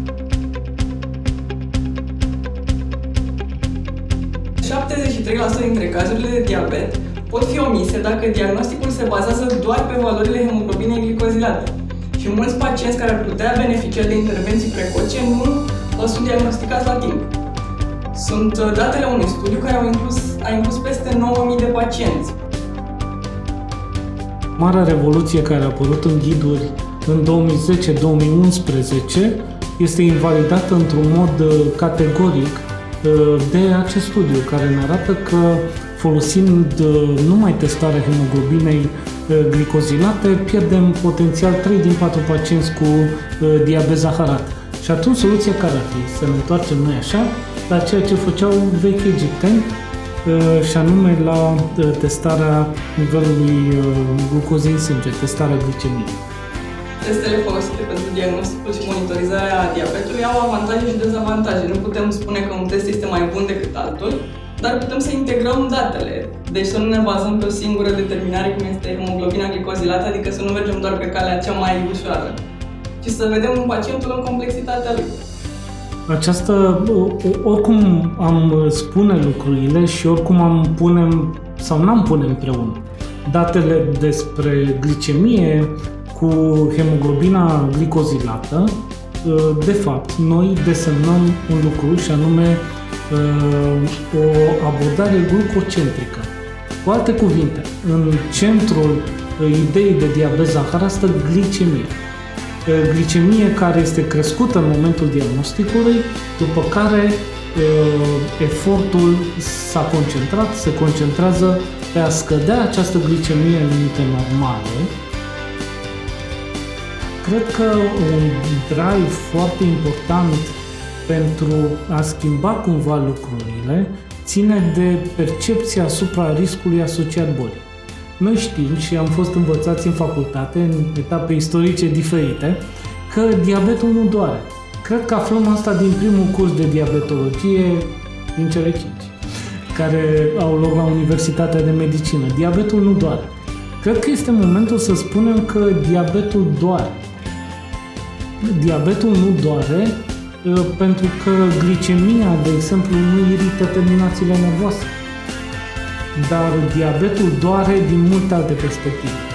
Dintre cazurile de diabet pot fi omise dacă diagnosticul se bazează doar pe valorile hemoglobinei glicozilate și mulți pacienți care ar putea beneficia de intervenții precoce nu sunt diagnosticați la timp. Sunt datele unui studiu care a inclus peste 9.000 de pacienți. Marea revoluție care a apărut în ghiduri în 2010-2011 este invalidată într-un mod categoric de acest studiu, care ne arată că folosind numai testarea hemoglobinei glicozilate, pierdem potențial 3 din 4 pacienți cu diabet zaharat. Și atunci soluția care ar fi? Să ne întoarcem noi așa la ceea ce făceau vechi egipteni, și anume la testarea nivelului glucozei în sânge, testarea glicemiei. Testele folosite pentru diagnosticul și monitorizarea diabetului au avantaje și dezavantaje. Nu putem spune că un test este mai bun decât altul, dar putem să integrăm datele. Deci să nu ne bazăm pe o singură determinare, cum este hemoglobina glicozilată, adică să nu mergem doar pe calea cea mai ușoară, ci să vedem pacientul în complexitatea lui. Oricum am spune lucrurile și oricum am punem sau n-am pune împreună datele despre glicemie cu hemoglobina glicozilată, de fapt, noi desemnăm un lucru și anume o abordare glucocentrică. Cu alte cuvinte, în centrul ideii de diabet zaharat stă glicemie. Glicemie care este crescută în momentul diagnosticului, după care efortul se concentrează pe a scădea această glicemie în limite normale. Cred că un drive foarte important pentru a schimba cumva lucrurile ține de percepția asupra riscului asociat bolii. Noi știm și am fost învățați în facultate, în etape istorice diferite, că diabetul nu doare. Cred că aflăm asta din primul curs de diabetologie din cele 5, care au loc la Universitatea de Medicină. Diabetul nu doare. Cred că este momentul să spunem că diabetul doare. Diabetul nu doare pentru că glicemia, de exemplu, nu irită terminațiile nervoase. Dar diabetul doare din multe alte perspective.